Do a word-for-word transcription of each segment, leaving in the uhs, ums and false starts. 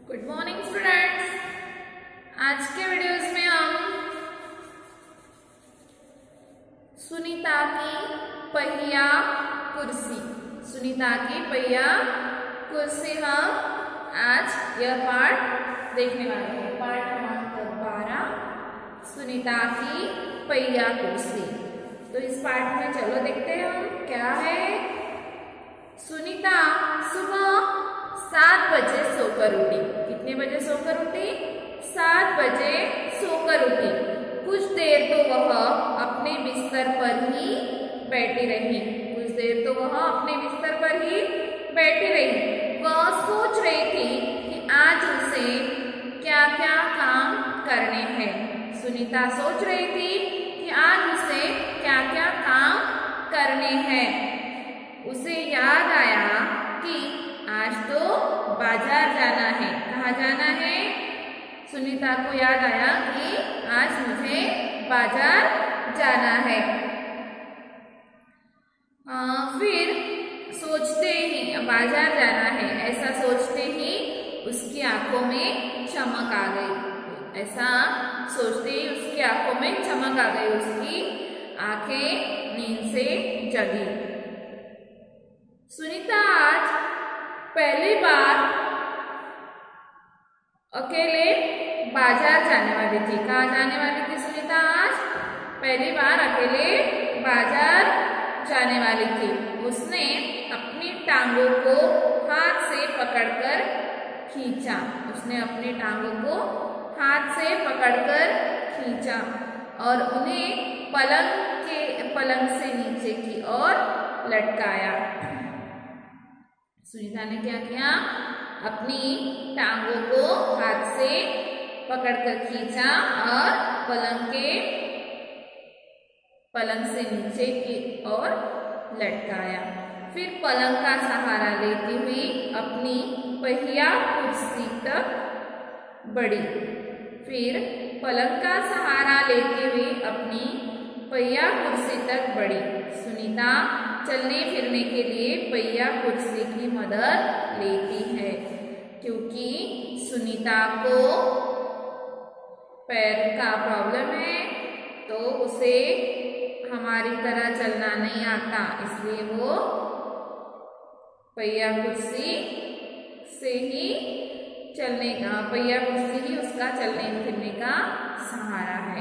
Good morning students. आज के videos में हम सुनीता की पहिया कुर्सी सुनीता की पहिया कुर्सी हम आज यह पाठ देखने वाले हैं। पाठ नंबर बारह, सुनीता की पहिया कुर्सी। तो इस पाठ में चलो देखते हैं हम क्या है। सुनीता सुबह सात बजे सोकर उठी। कितने बजे सोकर उठी? सात बजे सोकर उठी। कुछ देर तो वह अपने बिस्तर पर ही बैठी रही। कुछ देर तो वह अपने बिस्तर पर ही बैठी रही। वह सोच रही थी कि आज उसे क्या क्या काम करने हैं। सुनीता सोच रही थी कि आज उसे क्या क्या काम करने हैं। उसे याद आया कि आज तो बाजार जाना है। कहाँ जाना है? सुनीता को याद आया कि आज मुझे बाजार जाना है। आ, फिर सोचते ही बाजार जाना है ऐसा सोचते ही उसकी आंखों में चमक आ गई। ऐसा सोचते ही उसकी आंखों में चमक आ गई। उसकी आंखें नींद से जगी। सुनीता आज पहली बार अकेले बाजार जाने वाली थी। कहाँ जाने वाली थी सुनीता? आज पहली बार अकेले बाजार जाने वाली थी। उसने अपनी टांगों को हाथ से पकड़कर खींचा। उसने अपनी टांगों को हाथ से पकड़कर खींचा और उन्हें पलंग के पलंग से नीचे की ओर लटकाया। सुनीता ने क्या किया? अपनी टांगों को हाथ से पकड़कर खींचा और पलंग के पलंग से नीचे की ओर लटकाया। फिर पलंग का सहारा लेती हुई अपनी पहिया कुर्सी तक बढ़ी। फिर पलंग का सहारा लेते हुए अपनी पहिया कुर्सी तक बढ़ी। सुनीता चलने फिरने के लिए पहिया कुर्सी की मदद लेती है, क्योंकि सुनीता को पैर का प्रॉब्लम है, तो उसे हमारी तरह चलना नहीं आता। इसलिए वो पहिया कुर्सी से ही चलने का पहिया कुर्सी ही उसका चलने फिरने का सहारा है।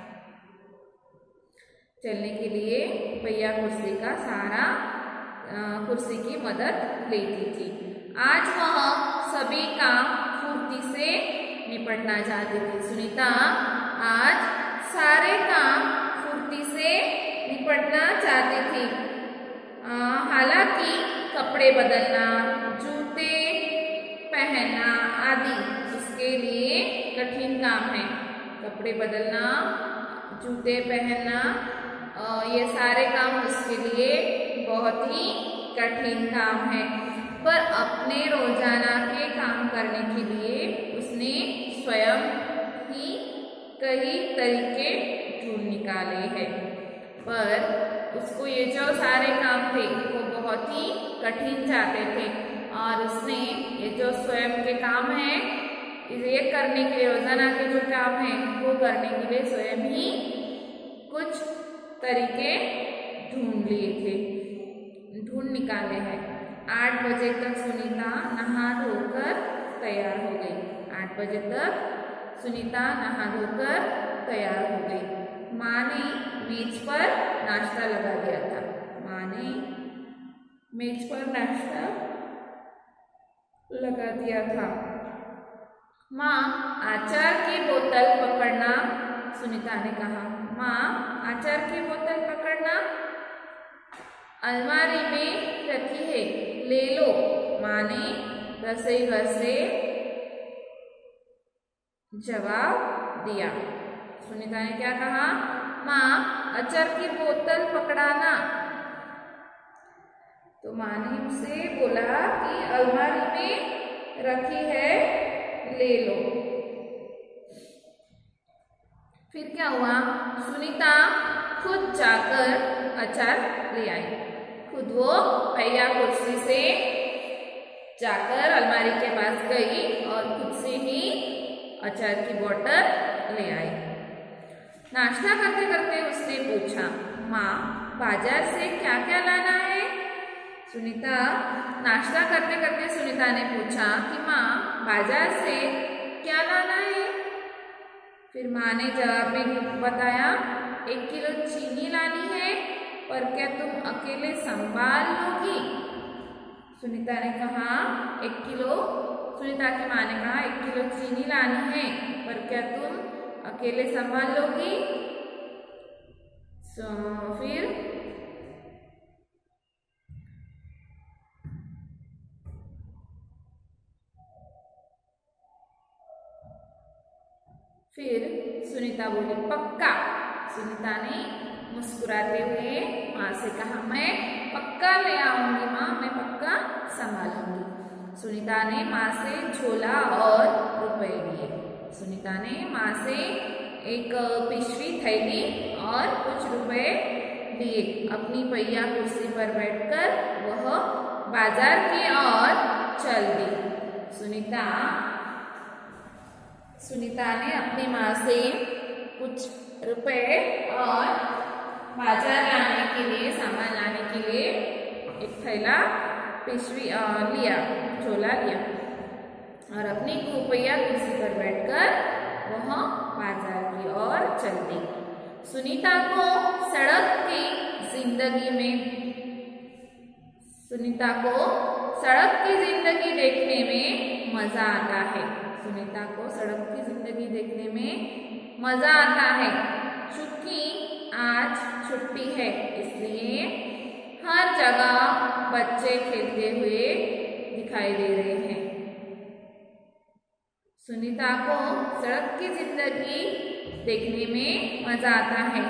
चलने के लिए पहिया कुर्सी का सहारा कुर्सी की मदद लेती थी। आज वह सभी काम फुर्ती से निपटना चाहती थी। सुनीता आज सारे काम फुर्ती से निपटना चाहती थी। हालांकि कपड़े बदलना, जूते पहनना आदि उसके लिए कठिन काम है। कपड़े बदलना, जूते पहनना, ये सारे काम उसके लिए बहुत ही कठिन काम है। पर अपने रोजाना के काम करने के लिए उसने स्वयं ही कई तरीके ढूंढ निकाले हैं। पर उसको ये जो सारे काम थे वो बहुत ही कठिन जाते थे और उसने ये जो स्वयं के काम हैं, ये करने के लिए रोजाना के जो काम हैं वो करने के लिए स्वयं ही कुछ तरीके ढूंढ लिए थे, ढूंढ निकाले हैं। आठ बजे तक सुनीता नहा धोकर तैयार हो गई। आठ बजे तक सुनीता नहा धोकर तैयार हो गई। माँ ने मेज पर नाश्ता लगा दिया था। माँ ने मेज पर नाश्ता लगा दिया था। माँ, अचार की बोतल पकड़ना, सुनीता ने कहा। माँ, अचार की बोतल पकड़ना अलमारी में रखी है, ले लो। माँ ने रसोई घर से जवाब दिया। सुनीता ने क्या कहा? माँ, अचार की बोतल पकड़ाना। तो माँ ने उसे बोला कि अलमारी में रखी है, ले लो। फिर क्या हुआ? सुनीता खुद जाकर अचार ले आई। खुद वो पहिया कुर्सी से जाकर अलमारी के पास गई और खुद से ही अचार की बोतल ले आई। नाश्ता करते करते उसने पूछा, माँ बाजार से क्या क्या लाना है? सुनीता नाश्ता करते करते सुनीता ने पूछा कि माँ बाजार से क्या लाना है? फिर माँ ने जवाब में बताया, एक किलो चीनी लानी है, पर क्या तुम अकेले संभाल लोगी? सुनीता ने कहा एक किलो सुनीता की माँ ने कहा एक किलो चीनी लानी है, पर क्या तुम अकेले संभाल लोगी? सो फिर फिर सुनीता बोली पक्का। सुनीता ने मुस्कुराते हुए माँ से कहा, मैं पक्का ले आऊंगी माँ, मैं पक्का संभालूंगी। सुनीता ने माँ से झोला और रुपए लिए। सुनीता ने माँ से एक पिछवी थैली और कुछ रुपए लिए। अपनी पहिया कुर्सी पर बैठकर वह बाजार की ओर चल दी। सुनीता सुनीता ने अपनी माँ से कुछ रुपए और बाजार लाने के लिए सामान लाने के लिए एक थैला पिछवी लिया झोला लिया और अपनी कुपैया कुर्सी पर बैठकर वह बाजार की ओर चल दी। सुनीता को सड़क की जिंदगी में सुनीता को सड़क की जिंदगी देखने में मजा आता है। सुनीता को सड़क की जिंदगी देखने में मजा आता है। चूंकि आज छुट्टी है इसलिए हर जगह बच्चे खेलते हुए दिखाई दे रहे हैं। सुनीता को सड़क की जिंदगी देखने में मजा आता है।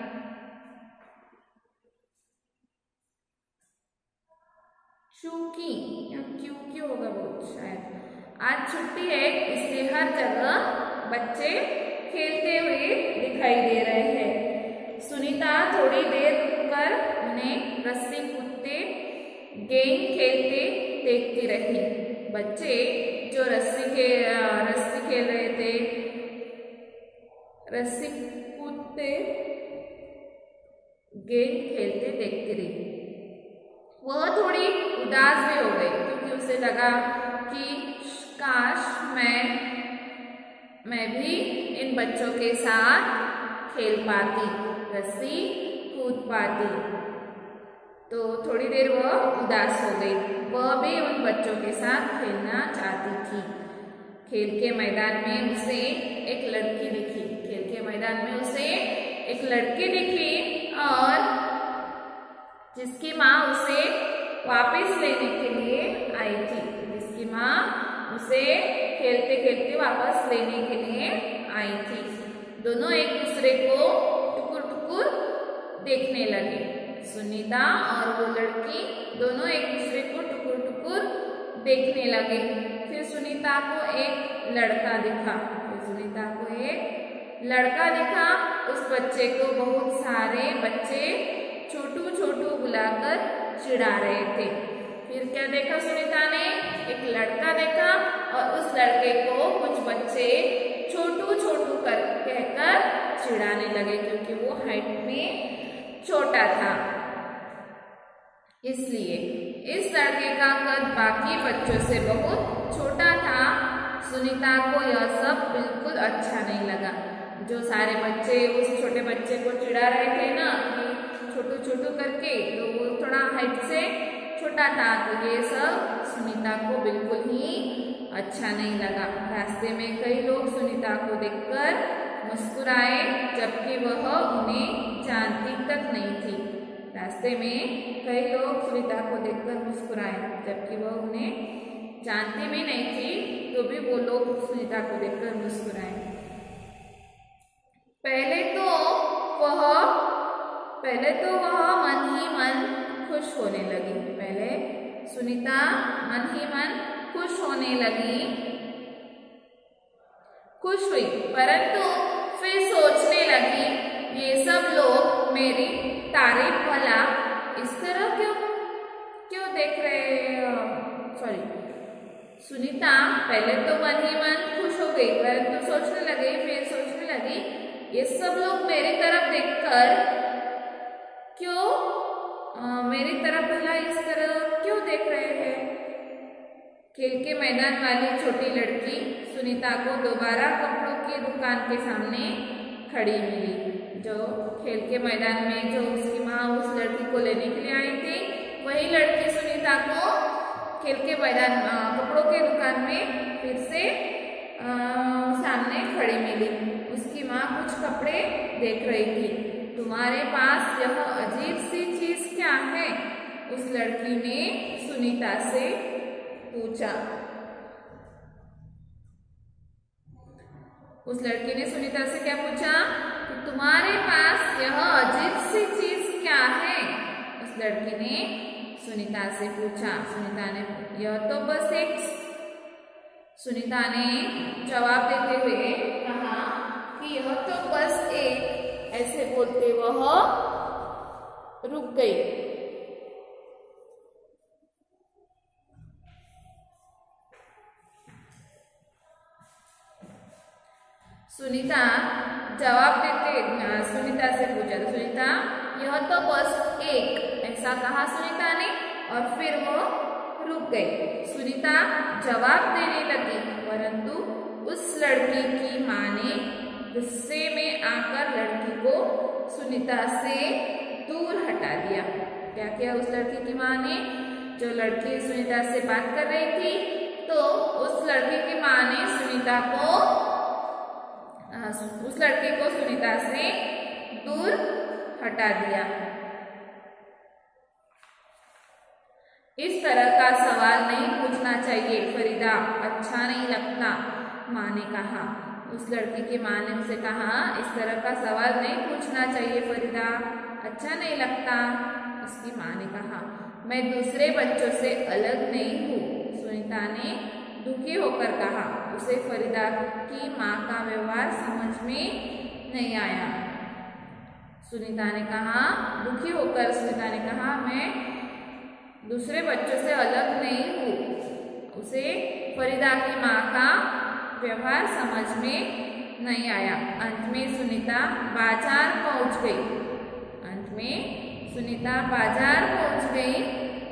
चूंकि या क्यों क्यों होगा वो शायद आज छुट्टी है इसलिए हर जगह बच्चे खेलते हुए दिखाई दे रहे हैं। सुनीता थोड़ी देर रुककर उन्हें रस्सी कूदते गेम खेलते देखती रही। बच्चे जो रस्सी के रस्सी खेल रहे थे, रस्सी कूदते गेम खेलते देखती रही। वह थोड़ी उदास भी हो गई क्योंकि उसे लगा कि काश मैं मैं भी इन बच्चों के साथ खेल पाती, रस्सी कूद पाती। तो थोड़ी देर वह उदास हो गई। वह भी उन बच्चों के साथ खेलना चाहती थी। खेल के मैदान में उसे एक लड़की दिखी। खेल के मैदान में उसे एक लड़की दिखी और जिसकी माँ उसे वापस लेने के लिए आई थी। जिसकी माँ उसे खेलते खेलते वापस लेने के लिए आई थी। दोनों एक दूसरे को टुकुर टुकुर देखने लगे। सुनीता और वो लड़की दोनों एक दूसरे को टुकुर टुकुर देखने लगे। फिर सुनीता को एक लड़का दिखा। फिर सुनीता को एक लड़का दिखा। उस बच्चे को बहुत सारे बच्चे छोटू छोटू बुलाकर चिढ़ा रहे थे। फिर क्या देखा सुनीता ने? एक लड़का देखा और उस लड़के को कुछ बच्चे छोटू छोटू कर कहकर चिढ़ाने लगे क्योंकि वो हाइट में छोटा था। इसलिए इस लड़के का कद बाकी बच्चों से बहुत छोटा था। सुनीता को यह सब बिल्कुल अच्छा नहीं लगा। जो सारे बच्चे उस छोटे बच्चे को चिढ़ा रहे थे ना कि छोटू छोटू करके, तो वो थोड़ा हाइट से छोटा था। तो ये सब सुनीता को बिल्कुल ही अच्छा नहीं लगा। रास्ते में कई लोग सुनीता को देखकर मुस्कुराए जबकि वह उन्हें जानती तक नहीं थी। रास्ते में कई लोग सुनीता को देखकर मुस्कुराए जबकि वह उन्हें जानती भी नहीं थी, तो भी वो लोग सुनीता को देखकर मुस्कुराए। पहले तो वह पहले तो वह मन ही मन खुश होने लगी। पहले सुनीता मन ही मन खुश होने लगी, खुश हुई, परंतु फिर सोचने लगी ये सब लोग मेरी तारीफ भला इस तरह क्यों क्यों देख रहे सॉरी सुनीता पहले तो मन ही मन खुश हो गई, परंतु तो सोचने लगे फिर सोचने लगी, ये सब लोग मेरी तरफ देखकर क्यों आ, मेरी तरफ भला इस तरह क्यों देख रहे हैं। खेल के मैदान वाली छोटी लड़की सुनीता को दोबारा कपड़ों की दुकान के सामने खड़ी मिली। जो खेल के मैदान में जो उसकी माँ उस लड़की को लेने के लिए आई थी, वही लड़की सुनीता को खेल के मैदान कपड़ों के दुकान में फिर से आ, सामने खड़ी मिली। उसकी माँ कुछ कपड़े देख रही थी। तुम्हारे पास यह अजीब सी चीज क्या है? उस लड़की ने सुनीता से पूछा। उस लड़की ने सुनीता से क्या पूछा कि तुम्हारे पास यह अजीब सी चीज क्या है? उस लड़की ने सुनीता से पूछा। सुनीता ने यह तो बस एक सुनीता ने जवाब देते हुए कहा कि यह तो बस एक, ऐसे बोलते वह रुक गई। सुनीता जवाब देते सुनीता से पूछा। सुनीता यह तो बस एक, ऐसा कहा सुनीता ने और फिर वो रुक गई। सुनीता जवाब देने लगी, परंतु उस लड़की की माँ ने गुस्से में आकर लड़की को सुनीता से दूर हटा दिया। क्या किया उस लड़की की माँ ने? जो लड़की सुनीता से बात कर रही थी, तो उस लड़की की माँ ने सुनीता को उस लड़की को सुनीता से दूर हटा दिया। इस तरह का सवाल नहीं पूछना चाहिए फरीदा, अच्छा नहीं लगता, माँ ने कहा। उस लड़की की माँ ने उसे कहा, इस तरह का सवाल नहीं पूछना चाहिए फरीदा, अच्छा नहीं लगता। उसकी माँ ने कहा, मैं दूसरे बच्चों से अलग नहीं हूँ, सुनीता ने दुखी होकर कहा। उसे फरीदा की माँ का व्यवहार समझ में नहीं आया। सुनीता ने कहा, दुखी होकर सुनीता ने कहा, मैं दूसरे बच्चों से अलग नहीं हूँ। उसे फरीदा की माँ का व्यवहार समझ में नहीं आया। अंत में सुनीता बाजार पहुंच गई। अंत में सुनीता बाजार पहुंच गई।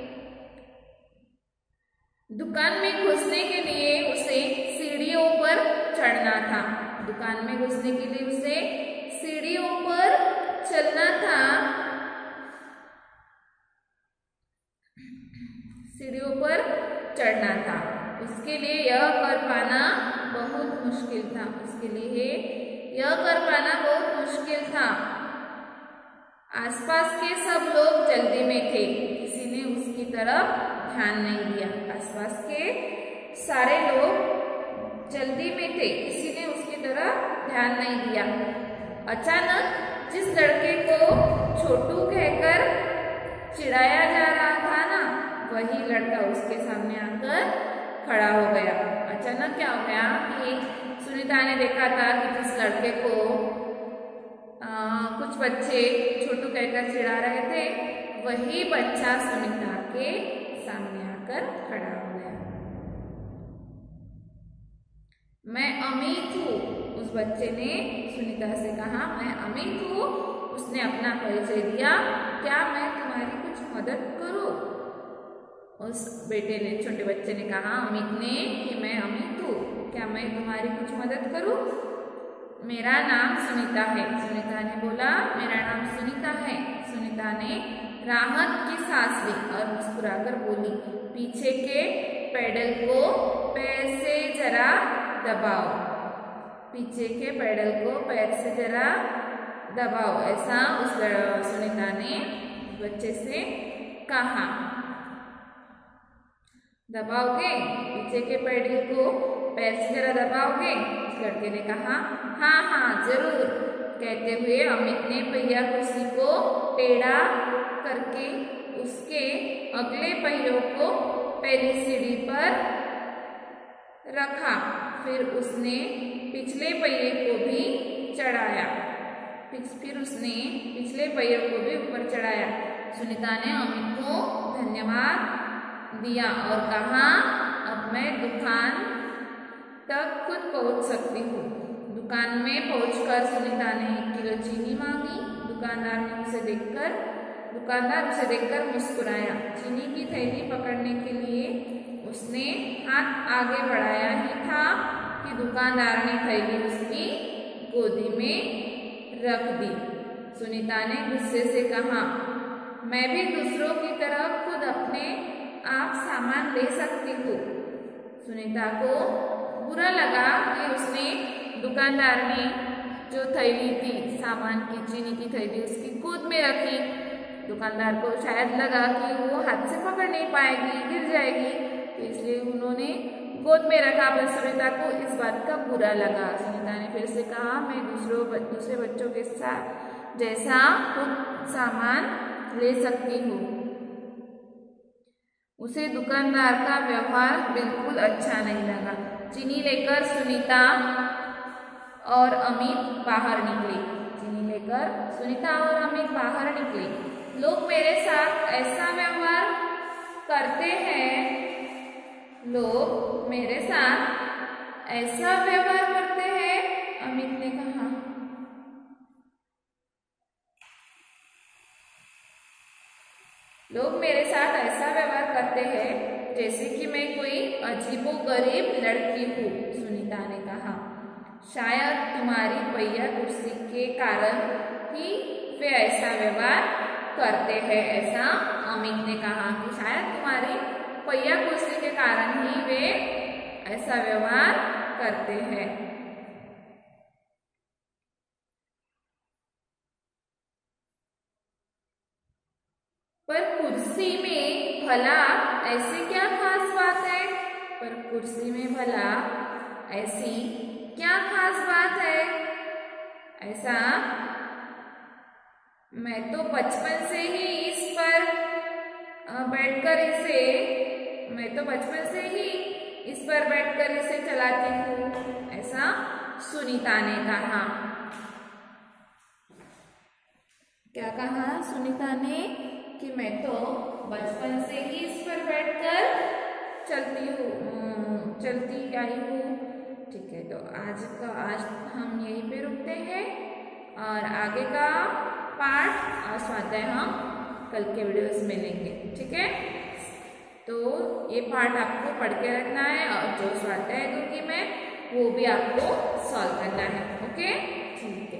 दुकान में घुसने के लिए उसे सीढ़ियों पर चढ़ना था। दुकान में घुसने के लिए उसे सीढ़ियों पर चलना था। सीढ़ियों पर चढ़ना था। उसके लिए यह कर पाना बहुत मुश्किल था। उसके लिए यह कर पाना बहुत मुश्किल था। आसपास के सब लोग जल्दी में थे, किसी ने उसकी तरफ ध्यान नहीं दिया। आसपास के सारे लोग जल्दी में थे, किसी ने उसकी तरफ ध्यान नहीं दिया। अचानक जिस लड़के को छोटू कहकर चिढ़ाया जा रहा था ना, वही लड़का उसके सामने आकर खड़ा हो गया। अचानक क्या हो गया कि सुनीता ने देखा था कि जिस लड़के को आ, कुछ बच्चे छोटू कहकर चिढ़ा रहे थे, वही बच्चा सुनीता के सामने आकर खड़ा हो गया। मैं अमित हूँ, उस बच्चे ने सुनीता से कहा, मैं अमित हूँ। उसने अपना परिचय दिया। क्या मैं तुम्हारी कुछ मदद करूँ? उस बेटे ने, छोटे बच्चे ने कहा अमित ने कि मैं अमित हूँ, क्या मैं तुम्हारी कुछ मदद करूँ? मेरा नाम सुनीता है। सुनीता ने बोला, मेरा नाम सुनीता है। सुनीता ने राहत की सांस ली और मुस्कुराकर बोली, पीछे के पैडल को पैर से जरा दबाओ, पीछे के पैडल को पैर से जरा दबाओ। ऐसा उस सुनीता ने बच्चे से कहा। दबाओगे? पीछे के पैडल को पैर से जरा दबाओगे? उस लड़के ने कहा, हाँ हाँ जरूर। कहते हुए अमित ने पहिया कुर्सी को टेढ़ा करके उसके अगले पहियों को पहली सीढ़ी पर रखा। फिर उसने पिछले पहिए को भी चढ़ाया। फिर उसने पिछले पहिए को भी ऊपर चढ़ाया। सुनीता ने अमित को धन्यवाद दिया और कहा, अब मैं दुकान तक खुद पहुंच सकती हूँ। दुकान में पहुंचकर सुनीता ने एक किलो चीनी मांगी। दुकानदार ने उसे देखकर दुकानदार उसे देखकर मुस्कुराया। चीनी की थैली पकड़ने के लिए उसने हाथ आगे बढ़ाया ही था कि दुकानदार ने थैली उसकी गोदी में रख दी। सुनीता ने गुस्से से कहा, मैं भी दूसरों की तरह खुद अपने आप सामान ले सकती हूँ। सुनीता को बुरा लगा कि उसने दुकानदार ने जो थैली थी, सामान की चीनी की थैली, उसकी गोद में रखी। दुकानदार को शायद लगा कि वो हाथ से पकड़ नहीं पाएगी, गिर जाएगी, तो इसलिए उन्होंने गोद में रखा। पर सुनीता को इस बात का बुरा लगा। सुनीता ने फिर से कहा, मैं दूसरों दूसरे बच्चों के साथ जैसा खुद सामान ले सकती हूँ। उसे दुकानदार का व्यवहार बिल्कुल अच्छा नहीं लगा। चीनी लेकर सुनीता और अमित बाहर निकले। चीनी लेकर सुनीता और अमित बाहर निकले। लोग मेरे साथ ऐसा व्यवहार करते हैं लोग मेरे साथ ऐसा व्यवहार करते हैं, अमित ने कहा। लोग मेरे साथ ऐसा व्यवहार करते हैं जैसे कि मैं कोई अजीबोगरीब लड़की हूँ, सुनीता ने कहा। शायद तुम्हारी पहिया कुर्सी के कारण ही वे ऐसा व्यवहार करते हैं, ऐसा अमित ने कहा कि शायद तुम्हारी पहिया कुर्सी के कारण ही वे ऐसा व्यवहार करते हैं। पर कुर्सी में भला ऐसी क्या खास बात है? पर कुर्सी में भला ऐसी क्या खास बात है? ऐसा मैं तो बचपन से ही इस पर बैठकर इसे मैं तो बचपन से ही इस पर बैठकर इसे चलाती हूँ, ऐसा सुनीता ने कहा। क्या कहा सुनीता ने? कि मैं तो बचपन से ही इस पर बैठकर चलती हूँ चलती आई हूँ। ठीक है, तो आज का आज हम यहीं पे रुकते हैं और आगे का पाठ और स्वाध्याय हम कल के वीडियोस में लेंगे। ठीक है, तो ये पाठ आपको पढ़ के रखना है और जो स्वाध्याय दूंगी मैं वो भी आपको सॉल्व करना है। ओके, ठीक है।